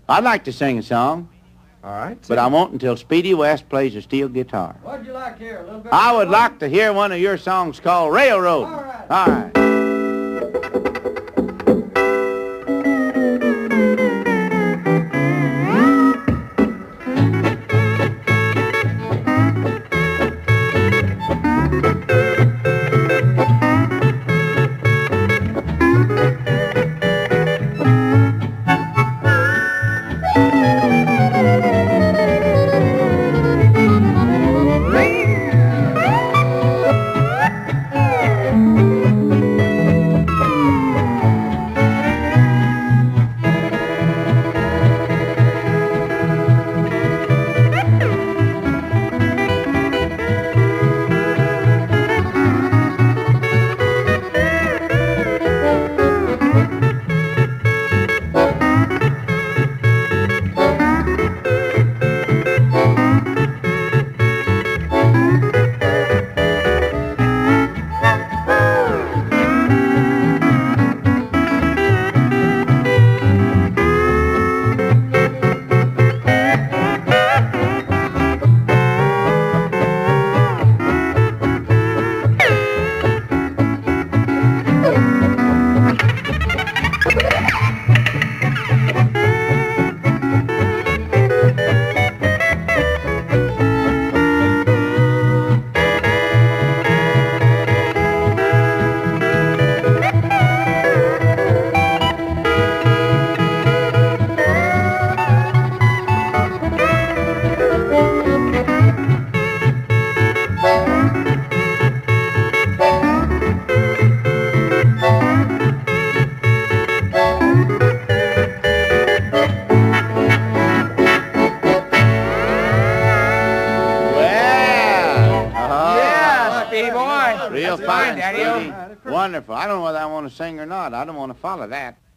I'd like to sing a song. All right. But I won't until Speedy West plays a steel guitar. What'd you like to hear? A little bit. I would like to hear one of your songs called Railroadin. All right. All right. Real fine, Speedy. Wonderful. I don't know whether I want to sing or not. I don't want to follow that.